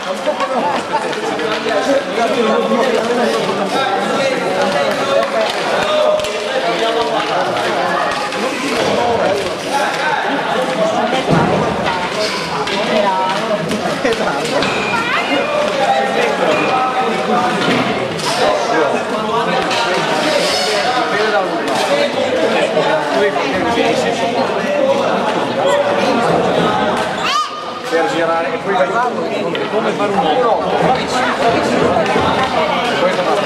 Per girare e poi guardarlo come fare un muro. Bravissimo, bravissimo. Poi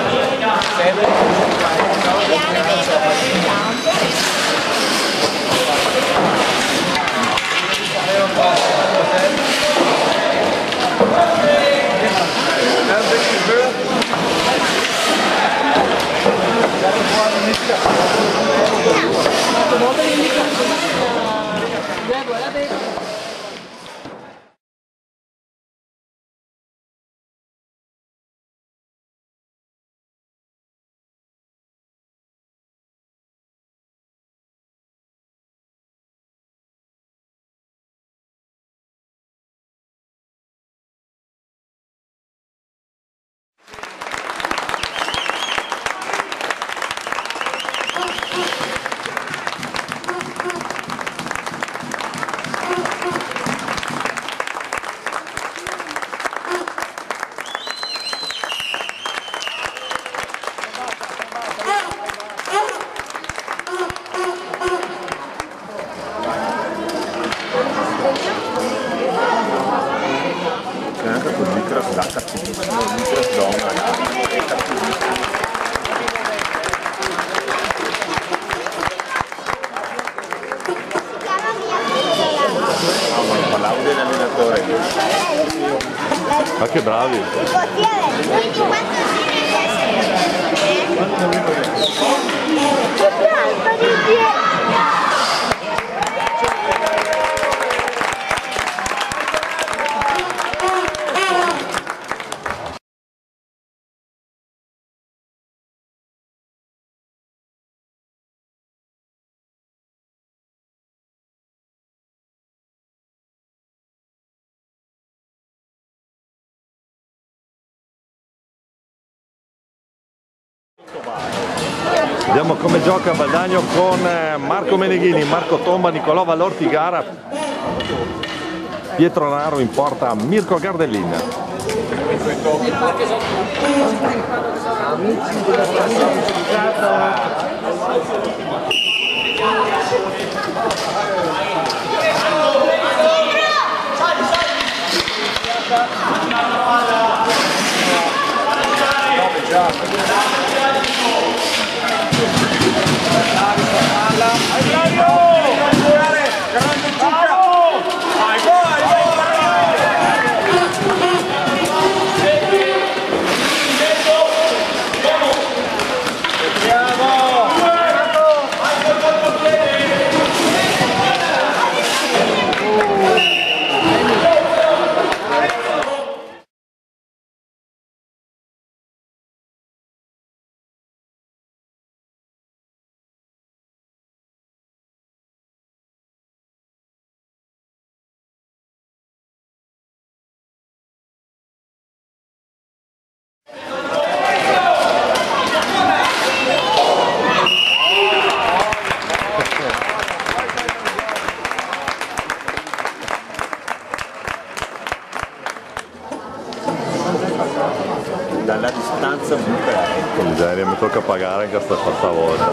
anche col micro data parlavo dell'allenatore. Ma che bravi! Vediamo come gioca Valdagno con Marco Meneghini, Marco Tomba, Nicolò Vallorti gara, Pietro Naro in porta, Mirko Gardellin. Dalla distanza buca. Miseria, mi tocca pagare anche questa volta.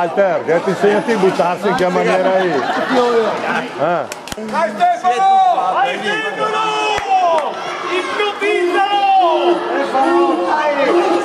Walter, che ti insegnati a buttarsi in che maniera lì. Vai Stefano! Vai Stefano! Improvvisalo! Stefano, dai!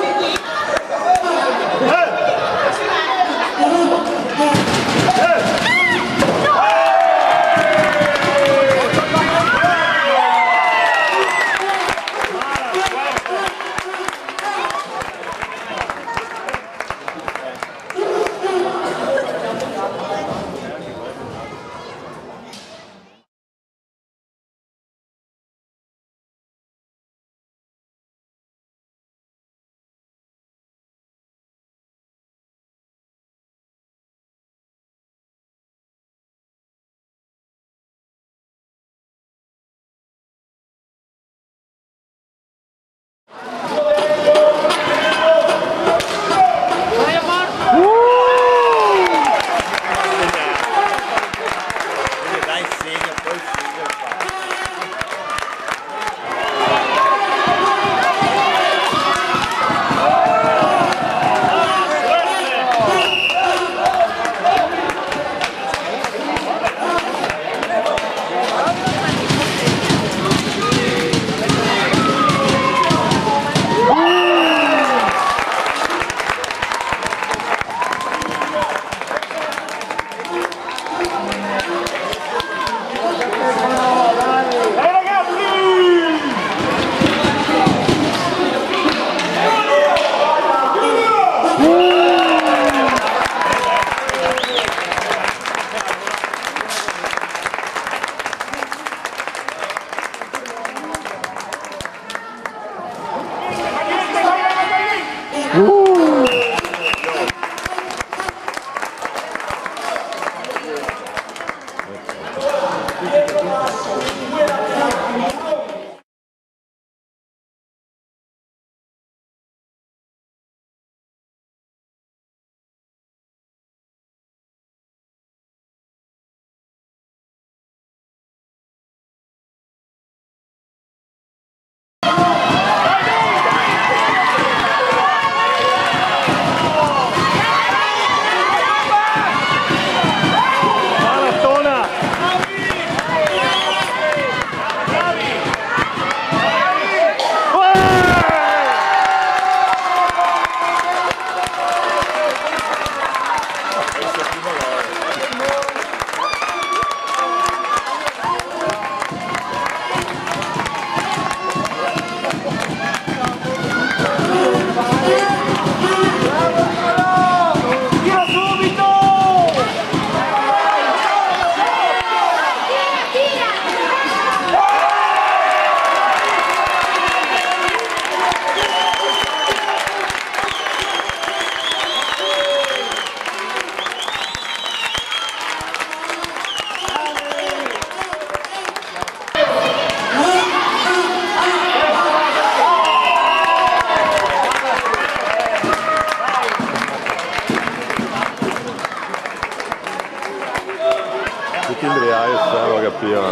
Tutti imbriachi, lo capivo.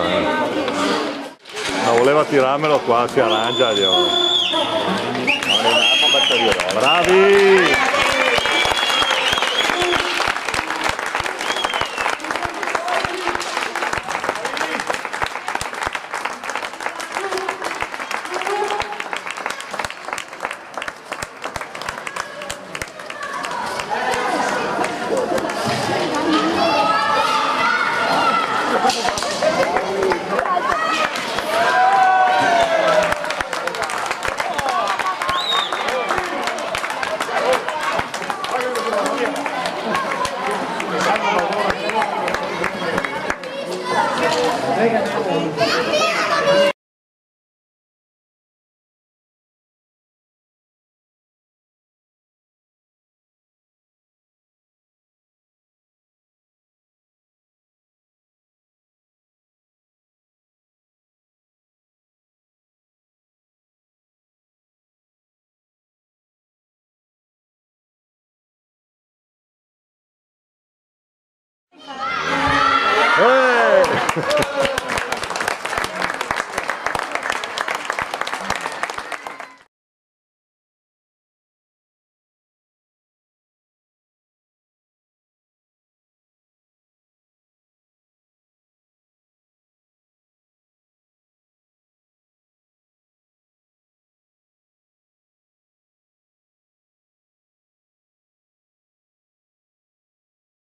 Ma voleva tirarmelo qua, si arrangia, Dio. Bravi!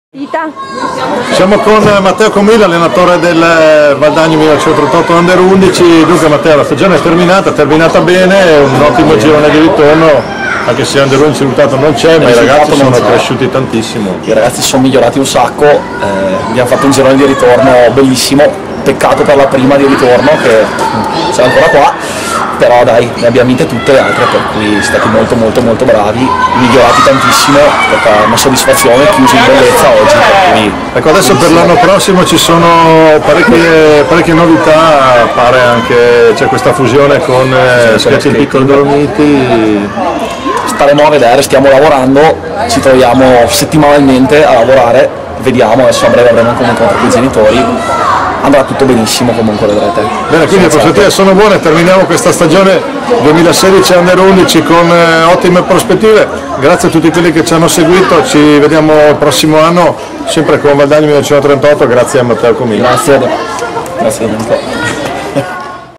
Siamo con Matteo Comilla, allenatore del Valdagno 1938 Under 11. Dunque Matteo, la stagione è terminata bene, un ottimo girone di ritorno, anche se Under 11 risultato non c'è, ma i ragazzi sono cresciuti tantissimo. I ragazzi sono migliorati un sacco, abbiamo fatto un girone di ritorno bellissimo, peccato per la prima di ritorno che c'è ancora qua, però dai, ne abbiamo vinte tutte le altre, per cui siamo stati molto bravi, migliorati tantissimo, è stata una soddisfazione, chiusi in bellezza oggi. Ecco, adesso per l'anno prossimo ci sono parecchie novità, pare anche c'è questa fusione con Sketch Piccoli Dolomiti. Staremo a vedere, stiamo lavorando, ci troviamo settimanalmente a lavorare, vediamo, adesso a breve avremo anche un incontro con i genitori. Andrà tutto benissimo, comunque vedrete. Bene, quindi le prospettive sono buone, terminiamo questa stagione 2016 Under 11 con ottime prospettive. Grazie a tutti quelli che ci hanno seguito, ci vediamo il prossimo anno sempre con Valdagno 1938, grazie a Matteo Comilla. Grazie Domenico.